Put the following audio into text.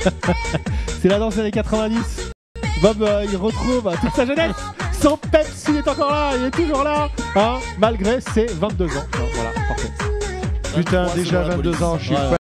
C'est la danse des années 90. Bob, il retrouve toute sa jeunesse. Son peps, il est encore là, il est toujours là, hein, malgré ses 22 ans. Voilà, parfait. Putain, déjà 22 ans, je suis pas